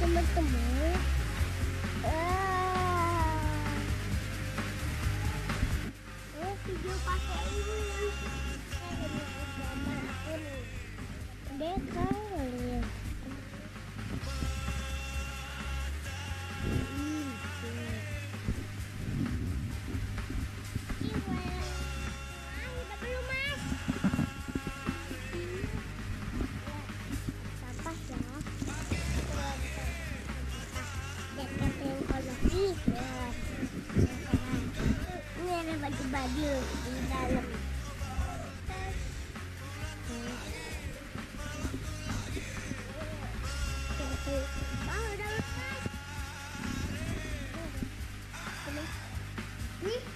teman-teman. Video pakai ini. Saya ini gambar aku nih. Deka kali ya. Ini ada baju-baju di dalam. Udah lepas.